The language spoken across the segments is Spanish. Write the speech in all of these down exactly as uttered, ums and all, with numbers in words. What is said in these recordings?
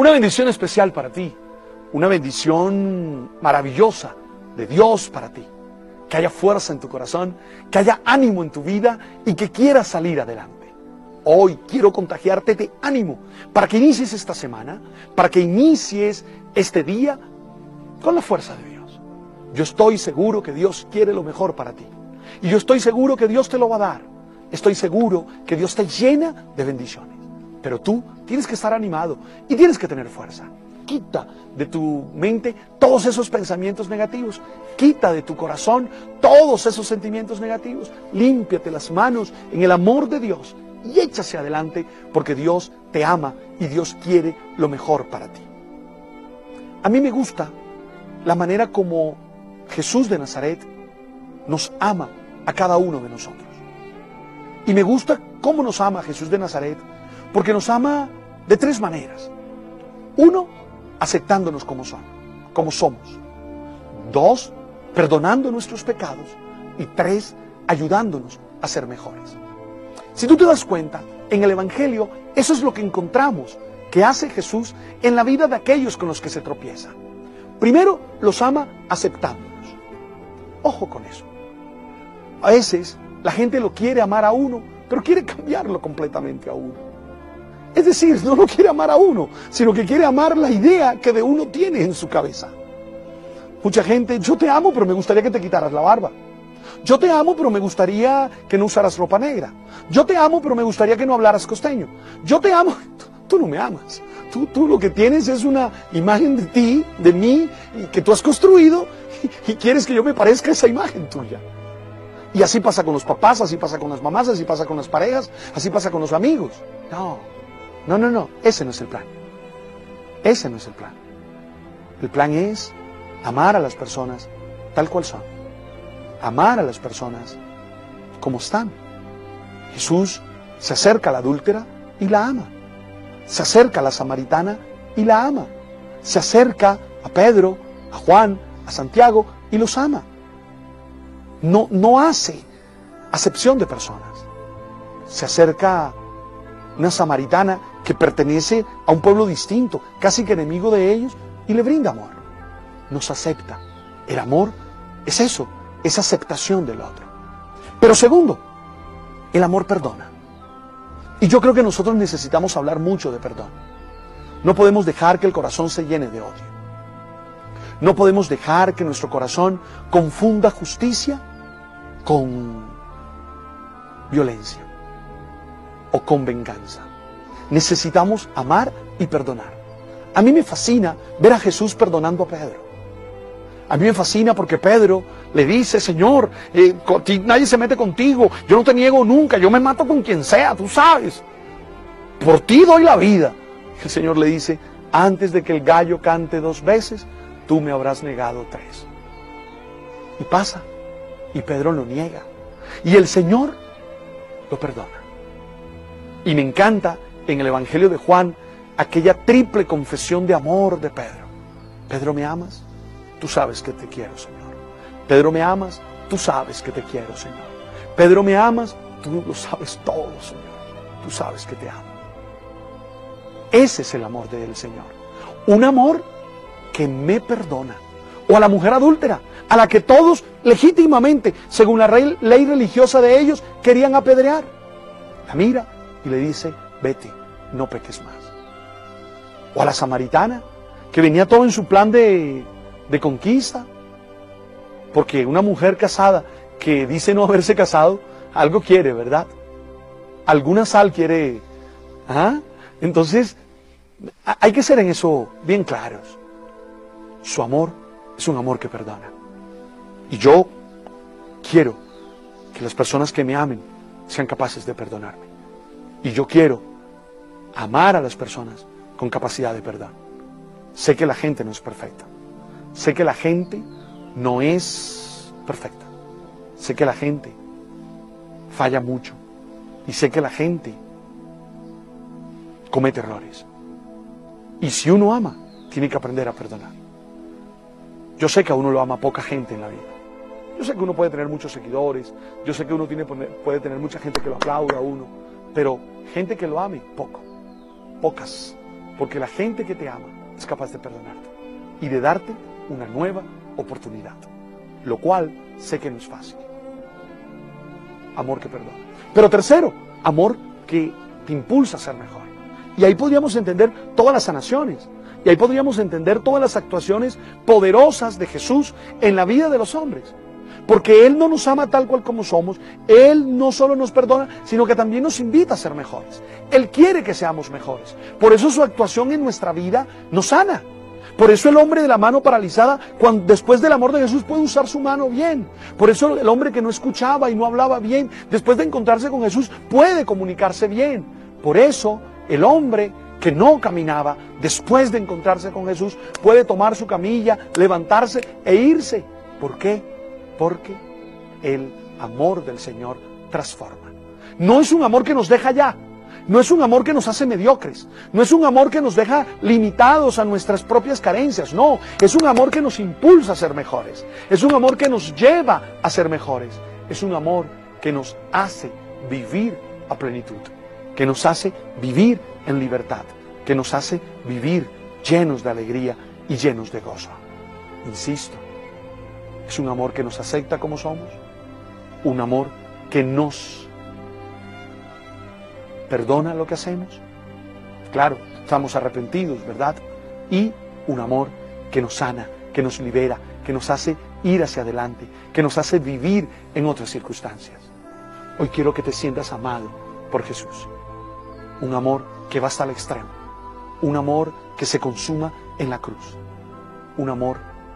Una bendición especial para ti, una bendición maravillosa de Dios para ti. Que haya fuerza en tu corazón, que haya ánimo en tu vida y que quieras salir adelante. Hoy quiero contagiarte de ánimo para que inicies esta semana, para que inicies este día con la fuerza de Dios. Yo estoy seguro que Dios quiere lo mejor para ti. Y yo estoy seguro que Dios te lo va a dar. Estoy seguro que Dios te llena de bendiciones. Pero tú tienes que estar animado y tienes que tener fuerza. Quita de tu mente todos esos pensamientos negativos. Quita de tu corazón todos esos sentimientos negativos. Límpiate las manos en el amor de Dios y échase adelante porque Dios te ama y Dios quiere lo mejor para ti. A mí me gusta la manera como Jesús de Nazaret nos ama a cada uno de nosotros. Y me gusta cómo nos ama Jesús de Nazaret porque nos ama de tres maneras. Uno, aceptándonos como son, como somos. Dos, perdonando nuestros pecados. Y tres, ayudándonos a ser mejores. Si tú te das cuenta, en el Evangelio, eso es lo que encontramos que hace Jesús en la vida de aquellos con los que se tropieza. Primero, los ama aceptándonos. Ojo con eso. A veces, la gente lo quiere amar a uno, pero quiere cambiarlo completamente a uno. Es decir, no lo quiere amar a uno, sino que quiere amar la idea que de uno tiene en su cabeza. Mucha gente, yo te amo, pero me gustaría que te quitaras la barba. Yo te amo, pero me gustaría que no usaras ropa negra. Yo te amo, pero me gustaría que no hablaras costeño. Yo te amo, tú, tú no me amas. Tú, tú lo que tienes es una imagen de ti, de mí, que tú has construido y, y quieres que yo me parezca a esa imagen tuya. Y así pasa con los papás, así pasa con las mamás, así pasa con las parejas, así pasa con los amigos. No, no, no, no, ese no es el plan. Ese no es el plan. El plan es amar a las personas tal cual son. Amar a las personas como están. Jesús se acerca a la adúltera y la ama. Se acerca a la samaritana y la ama. Se acerca a Pedro, a Juan, a Santiago y los ama. No, no hace acepción de personas. Se acerca a una samaritana que pertenece a un pueblo distinto, casi que enemigo de ellos, y le brinda amor. Nos acepta. El amor es eso, es aceptación del otro. Pero segundo, el amor perdona. Y yo creo que nosotros necesitamos hablar mucho de perdón. No podemos dejar que el corazón se llene de odio. No podemos dejar que nuestro corazón confunda justicia con violencia o con venganza. Necesitamos amar y perdonar. A mí me fascina ver a Jesús perdonando a Pedro. A mí me fascina porque Pedro le dice, Señor, eh, nadie se mete contigo, yo no te niego nunca, yo me mato con quien sea, tú sabes. Por ti doy la vida. El Señor le dice, antes de que el gallo cante dos veces, tú me habrás negado tres. Y pasa, y Pedro lo niega. Y el Señor lo perdona. Y me encanta en el Evangelio de Juan aquella triple confesión de amor de Pedro. Pedro, ¿me amas? Tú sabes que te quiero, Señor. Pedro, ¿me amas? Tú sabes que te quiero, Señor. Pedro, ¿me amas? Tú lo sabes todo, Señor. Tú sabes que te amo. Ese es el amor del Señor. Un amor que me perdona. O a la mujer adúltera, a la que todos legítimamente, según la ley religiosa de ellos, querían apedrear. La mira y le dice, vete, no peques más. O a la samaritana, que venía todo en su plan de... de conquista, porque una mujer casada que dice no haberse casado, algo quiere, ¿verdad? Alguna sal quiere. ¿Ah? Entonces, hay que ser en eso bien claros. Su amor es un amor que perdona. Y yo quiero que las personas que me amen sean capaces de perdonarme. Y yo quiero amar a las personas con capacidad de perdón. Sé que la gente no es perfecta. Sé que la gente no es perfecta. Sé que la gente falla mucho. Y sé que la gente comete errores. Y si uno ama, tiene que aprender a perdonar. Yo sé que a uno lo ama poca gente en la vida. Yo sé que uno puede tener muchos seguidores. Yo sé que uno tiene, puede tener mucha gente que lo aplauda a uno. Pero gente que lo ame, poco. Pocas. Porque la gente que te ama es capaz de perdonarte y de darte una nueva oportunidad, lo cual sé que no es fácil. Amor que perdona. Pero tercero, amor que te impulsa a ser mejor. Y ahí podríamos entender todas las sanaciones. Y ahí podríamos entender todas las actuaciones poderosas de Jesús en la vida de los hombres. Porque Él no nos ama tal cual como somos. Él no solo nos perdona, sino que también nos invita a ser mejores. Él quiere que seamos mejores. Por eso su actuación en nuestra vida nos sana. Por eso el hombre de la mano paralizada, cuando, después del amor de Jesús, puede usar su mano bien. Por eso el hombre que no escuchaba y no hablaba bien, después de encontrarse con Jesús, puede comunicarse bien. Por eso el hombre que no caminaba, después de encontrarse con Jesús, puede tomar su camilla, levantarse e irse. ¿Por qué? Porque el amor del Señor transforma. No es un amor que nos deja allá. No es un amor que nos hace mediocres, no es un amor que nos deja limitados a nuestras propias carencias, no, es un amor que nos impulsa a ser mejores, es un amor que nos lleva a ser mejores, es un amor que nos hace vivir a plenitud, que nos hace vivir en libertad, que nos hace vivir llenos de alegría y llenos de gozo. Insisto, es un amor que nos acepta como somos, un amor que nos perdona lo que hacemos, claro, estamos arrepentidos, ¿verdad? Y un amor que nos sana, que nos libera, que nos hace ir hacia adelante, que nos hace vivir en otras circunstancias. Hoy quiero que te sientas amado por Jesús, un amor que va hasta el extremo, un amor que se consuma en la cruz, un amor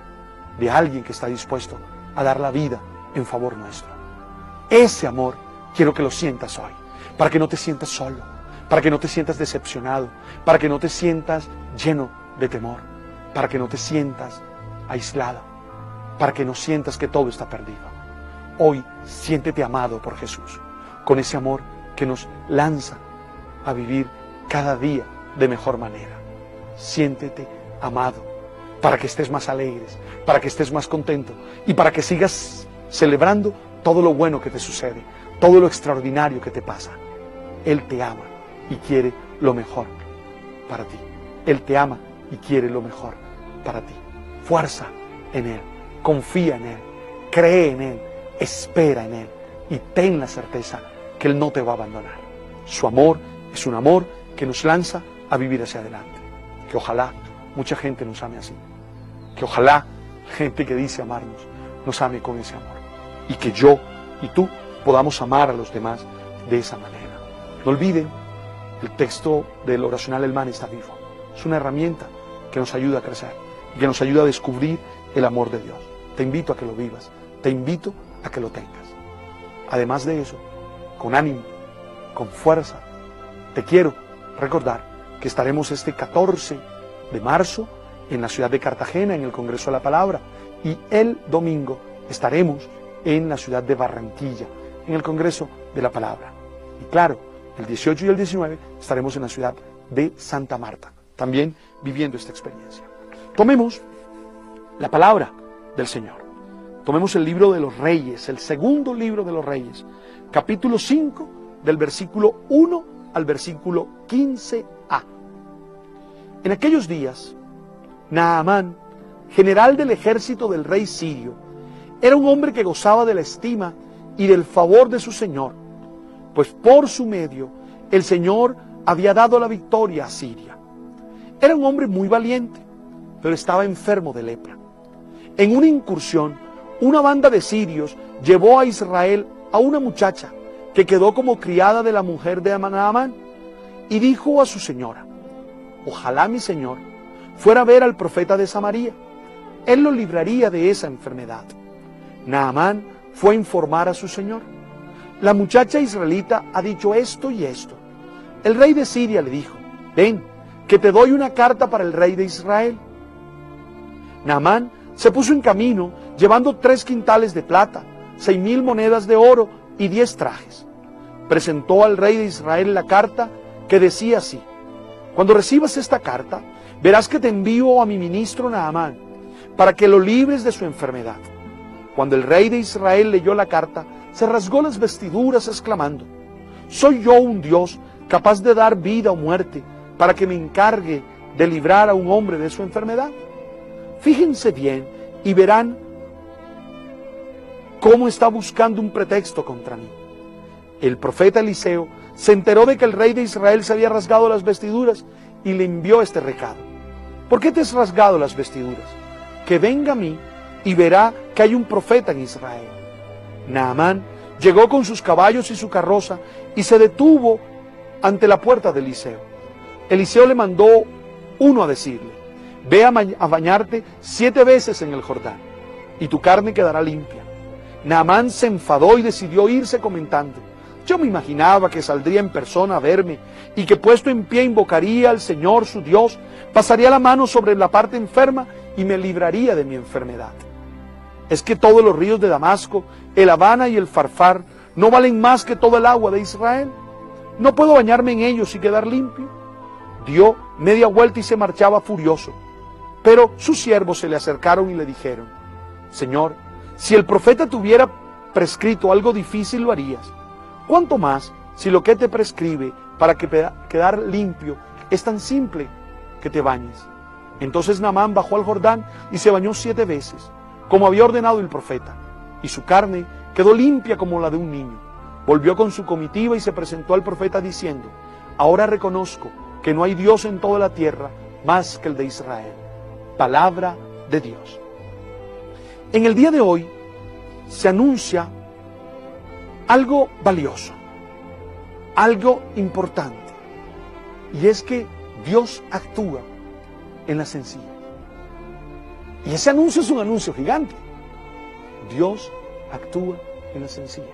de alguien que está dispuesto a dar la vida en favor nuestro. Ese amor quiero que lo sientas hoy, para que no te sientas solo, para que no te sientas decepcionado, para que no te sientas lleno de temor, para que no te sientas aislado, para que no sientas que todo está perdido. Hoy siéntete amado por Jesús, con ese amor que nos lanza a vivir cada día de mejor manera. Siéntete amado, para que estés más alegres, para que estés más contento y para que sigas celebrando todo lo bueno que te sucede, todo lo extraordinario que te pasa. Él te ama y quiere lo mejor para ti. Él te ama y quiere lo mejor para ti. Fuerza en Él, confía en Él, cree en Él, espera en Él y ten la certeza que Él no te va a abandonar. Su amor es un amor que nos lanza a vivir hacia adelante. Que ojalá mucha gente nos ame así. Que ojalá gente que dice amarnos nos ame con ese amor. Y que yo y tú podamos amar a los demás de esa manera. No olviden, el texto del oracional El Man está vivo. Es una herramienta que nos ayuda a crecer y que nos ayuda a descubrir el amor de Dios. Te invito a que lo vivas, te invito a que lo tengas. Además de eso, con ánimo, con fuerza, te quiero recordar que estaremos este catorce de marzo en la ciudad de Cartagena, en el Congreso de la Palabra, y el domingo estaremos en la ciudad de Barranquilla, en el Congreso de la Palabra. Y claro, el dieciocho y el diecinueve estaremos en la ciudad de Santa Marta, también viviendo esta experiencia. Tomemos la palabra del Señor. Tomemos el libro de los Reyes, el segundo libro de los Reyes, capítulo cinco, del versículo uno al versículo quince a. En aquellos días, Naamán, general del ejército del rey sirio, era un hombre que gozaba de la estima y del favor de su señor, pues por su medio el Señor había dado la victoria a Siria. Era un hombre muy valiente, pero estaba enfermo de lepra. En una incursión, una banda de sirios llevó a Israel a una muchacha que quedó como criada de la mujer de Naamán y dijo a su señora: ojalá mi señor fuera a ver al profeta de Samaria, él lo libraría de esa enfermedad. Naamán fue a informar a su señor: la muchacha israelita ha dicho esto y esto. El rey de Siria le dijo: ven, que te doy una carta para el rey de Israel. Naamán se puso en camino llevando tres quintales de plata, seis mil monedas de oro y diez trajes. Presentó al rey de Israel la carta que decía así: cuando recibas esta carta, verás que te envío a mi ministro Naamán para que lo libres de su enfermedad. Cuando el rey de Israel leyó la carta, se rasgó las vestiduras exclamando: ¿soy yo un Dios capaz de dar vida o muerte, para que me encargue de librar a un hombre de su enfermedad? Fíjense bien y verán cómo está buscando un pretexto contra mí. El profeta Eliseo se enteró de que el rey de Israel se había rasgado las vestiduras y le envió este recado. ¿Por qué te has rasgado las vestiduras? Que venga a mí y verá que hay un profeta en Israel. Naamán llegó con sus caballos y su carroza y se detuvo ante la puerta de Eliseo. Eliseo le mandó uno a decirle: ve a, a bañarte siete veces en el Jordán y tu carne quedará limpia. Naamán se enfadó y decidió irse comentando: yo me imaginaba que saldría en persona a verme y que puesto en pie invocaría al Señor su Dios, pasaría la mano sobre la parte enferma y me libraría de mi enfermedad. ¿Es que todos los ríos de Damasco, el Habana y el Farfar no valen más que todo el agua de Israel? ¿No puedo bañarme en ellos y quedar limpio? Dio media vuelta y se marchaba furioso. Pero sus siervos se le acercaron y le dijeron: Señor, si el profeta te hubiera prescrito algo difícil, lo harías. ¿Cuánto más si lo que te prescribe para que quedar limpio es tan simple que te bañes? Entonces Naamán bajó al Jordán y se bañó siete veces, como había ordenado el profeta, y su carne quedó limpia como la de un niño. Volvió con su comitiva y se presentó al profeta diciendo: ahora reconozco que no hay Dios en toda la tierra más que el de Israel. Palabra de Dios. En el día de hoy se anuncia algo valioso, algo importante, y es que Dios actúa en la sencillez. Y ese anuncio es un anuncio gigante. Dios actúa en la sencillez.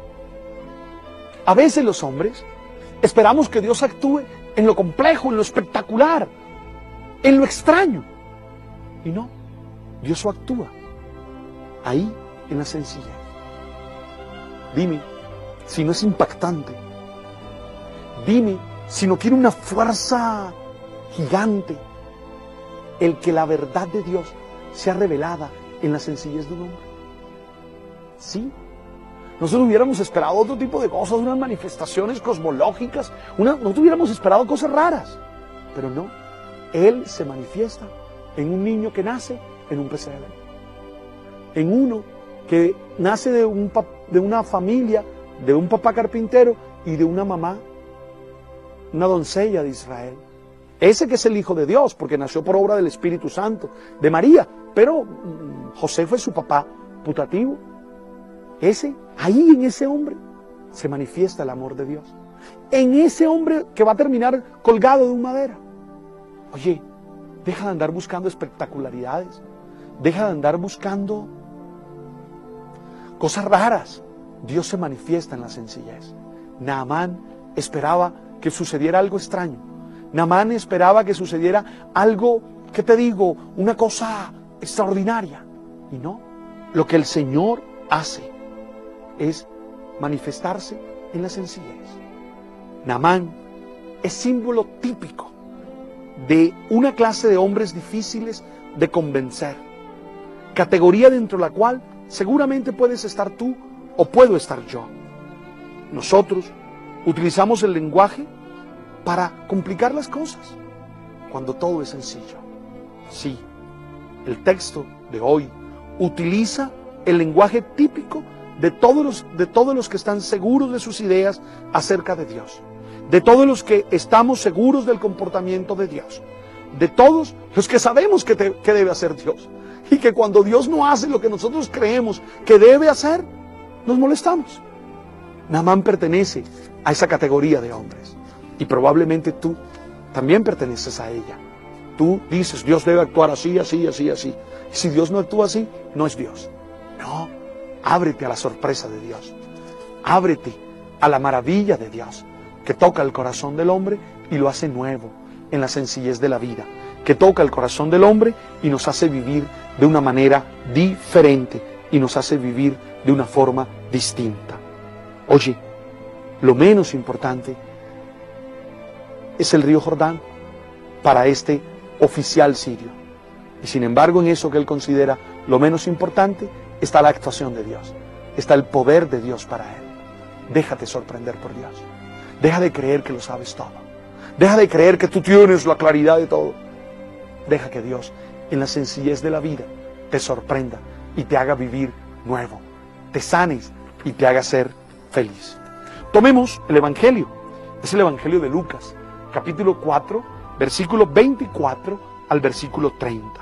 A veces los hombres esperamos que Dios actúe en lo complejo, en lo espectacular, en lo extraño. Y no, Dios actúa ahí en la sencillez. Dime si no es impactante. Dime si no tiene una fuerza gigante el que la verdad de Dios sea revelada en la sencillez de un hombre. Sí, nosotros hubiéramos esperado otro tipo de cosas, unas manifestaciones cosmológicas, una, nosotros hubiéramos esperado cosas raras, pero no. Él se manifiesta en un niño que nace en un pesebre, en uno que nace de, un, de una familia, de un papá carpintero y de una mamá, una doncella de Israel. Ese que es el Hijo de Dios, porque nació por obra del Espíritu Santo, de María, pero José fue su papá putativo. Ese, ahí en ese hombre se manifiesta el amor de Dios. En ese hombre que va a terminar colgado de un madera. Oye, deja de andar buscando espectacularidades, deja de andar buscando cosas raras. Dios se manifiesta en la sencillez. Naamán esperaba que sucediera algo extraño. Naamán esperaba que sucediera algo, ¿qué te digo? Una cosa extraordinaria. Y no, lo que el Señor hace es manifestarse en la sencillez. Naamán es símbolo típico de una clase de hombres difíciles de convencer, categoría dentro de la cual seguramente puedes estar tú o puedo estar yo. Nosotros utilizamos el lenguaje para complicar las cosas, cuando todo es sencillo. Sí, el texto de hoy utiliza el lenguaje típico de todos los, de todos los que están seguros de sus ideas acerca de Dios, de todos los que estamos seguros del comportamiento de Dios, de todos los que sabemos que, te, que debe hacer Dios, y que cuando Dios no hace lo que nosotros creemos que debe hacer, nos molestamos. Naamán pertenece a esa categoría de hombres, y probablemente tú también perteneces a ella. Tú dices, Dios debe actuar así, así, así, así. Y si Dios no actúa así, no es Dios. No, ábrete a la sorpresa de Dios. Ábrete a la maravilla de Dios, que toca el corazón del hombre y lo hace nuevo en la sencillez de la vida, que toca el corazón del hombre y nos hace vivir de una manera diferente y nos hace vivir de una forma distinta. Oye, lo menos importante es el río Jordán para este oficial sirio. Y sin embargo, en eso que él considera lo menos importante, está la actuación de Dios, está el poder de Dios para él. Déjate sorprender por Dios. Deja de creer que lo sabes todo. Deja de creer que tú tienes la claridad de todo. Deja que Dios, en la sencillez de la vida, te sorprenda y te haga vivir nuevo. Te sanes y te haga ser feliz. Tomemos el Evangelio. Es el Evangelio de Lucas, capítulo cuatro, versículo veinticuatro al versículo treinta.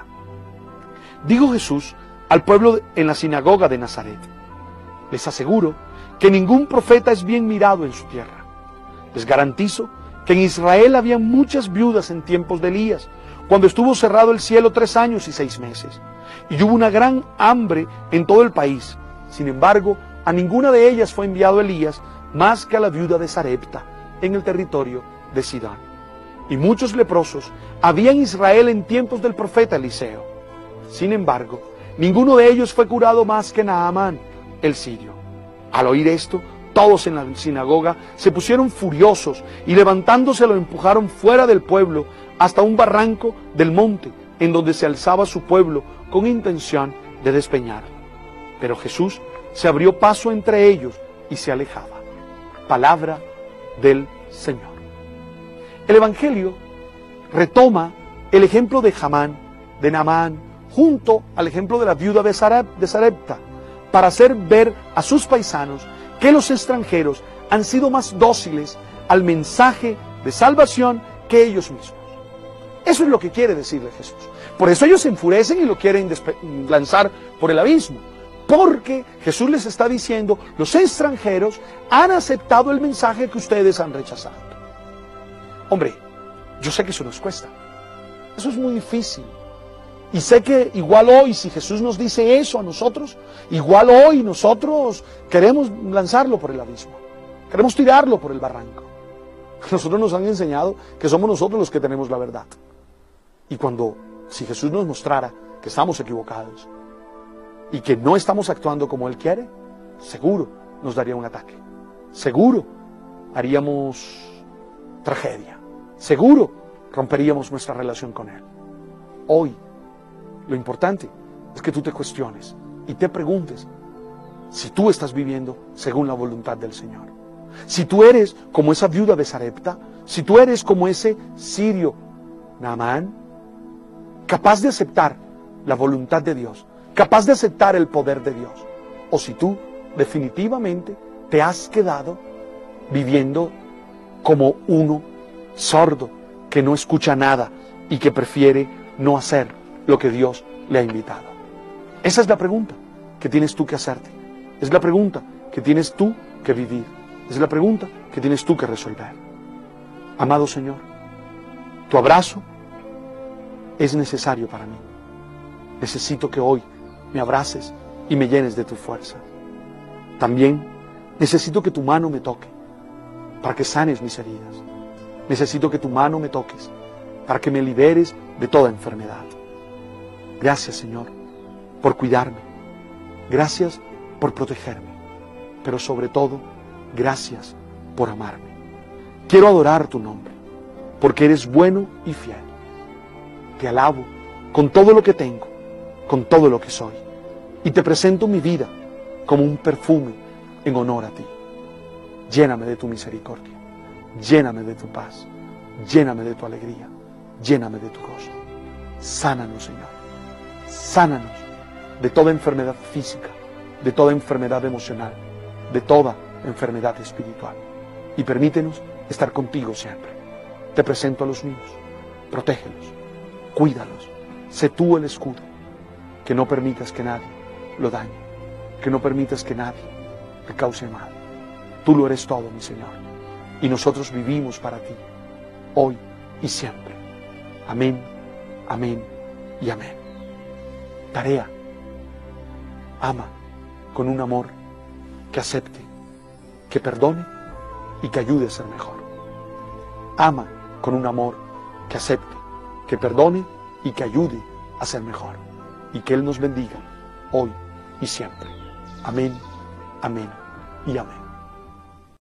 Dijo Jesús al pueblo en la sinagoga de Nazaret: les aseguro que ningún profeta es bien mirado en su tierra. Les garantizo que en Israel había muchas viudas en tiempos de Elías, cuando estuvo cerrado el cielo tres años y seis meses, y hubo una gran hambre en todo el país. Sin embargo, a ninguna de ellas fue enviado Elías, más que a la viuda de Sarepta, en el territorio de Sidón. Y muchos leprosos había en Israel en tiempos del profeta Eliseo. Sin embargo, ninguno de ellos fue curado más que Naamán, el sirio. Al oír esto, todos en la sinagoga se pusieron furiosos y levantándose lo empujaron fuera del pueblo hasta un barranco del monte en donde se alzaba su pueblo con intención de despeñarlo. Pero Jesús se abrió paso entre ellos y se alejaba. Palabra del Señor. El Evangelio retoma el ejemplo de Jamán, de Naamán, junto al ejemplo de la viuda de Sarepta, para hacer ver a sus paisanos que los extranjeros han sido más dóciles al mensaje de salvación que ellos mismos. Eso es lo que quiere decirle Jesús. Por eso ellos se enfurecen y lo quieren lanzar por el abismo. Porque Jesús les está diciendo: los extranjeros han aceptado el mensaje que ustedes han rechazado. Hombre, yo sé que eso nos cuesta. Eso es muy difícil. Y sé que igual hoy, si Jesús nos dice eso a nosotros, igual hoy nosotros queremos lanzarlo por el abismo. Queremos tirarlo por el barranco. Nosotros nos han enseñado que somos nosotros los que tenemos la verdad. Y cuando, si Jesús nos mostrara que estamos equivocados y que no estamos actuando como Él quiere, seguro nos daría un ataque. Seguro haríamos tragedia. Seguro romperíamos nuestra relación con Él. Hoy, lo importante es que tú te cuestiones y te preguntes si tú estás viviendo según la voluntad del Señor. Si tú eres como esa viuda de Sarepta, si tú eres como ese sirio Naamán, capaz de aceptar la voluntad de Dios, capaz de aceptar el poder de Dios, o si tú definitivamente te has quedado viviendo como uno sordo que no escucha nada y que prefiere no hacer lo que Dios le ha invitado. Esa es la pregunta que tienes tú que hacerte. Es la pregunta que tienes tú que vivir. Es la pregunta que tienes tú que resolver. Amado Señor, tu abrazo es necesario para mí. Necesito que hoy me abraces y me llenes de tu fuerza. También necesito que tu mano me toque para que sanes mis heridas. Necesito que tu mano me toques para que me liberes de toda enfermedad. Gracias, Señor, por cuidarme. Gracias por protegerme. Pero sobre todo, gracias por amarme. Quiero adorar tu nombre, porque eres bueno y fiel. Te alabo con todo lo que tengo, con todo lo que soy. Y te presento mi vida como un perfume en honor a ti. Lléname de tu misericordia. Lléname de tu paz. Lléname de tu alegría. Lléname de tu gozo. Sánanos, Señor. Sánanos de toda enfermedad física, de toda enfermedad emocional, de toda enfermedad espiritual. Y permítenos estar contigo siempre. Te presento a los míos. Protégelos, cuídalos. Sé tú el escudo. Que no permitas que nadie lo dañe. Que no permitas que nadie le cause mal. Tú lo eres todo, mi Señor. Y nosotros vivimos para ti, hoy y siempre. Amén, amén y amén. Tarea: ama con un amor que acepte, que perdone y que ayude a ser mejor. Ama con un amor que acepte, que perdone y que ayude a ser mejor. Y que Él nos bendiga hoy y siempre. Amén, amén y amén.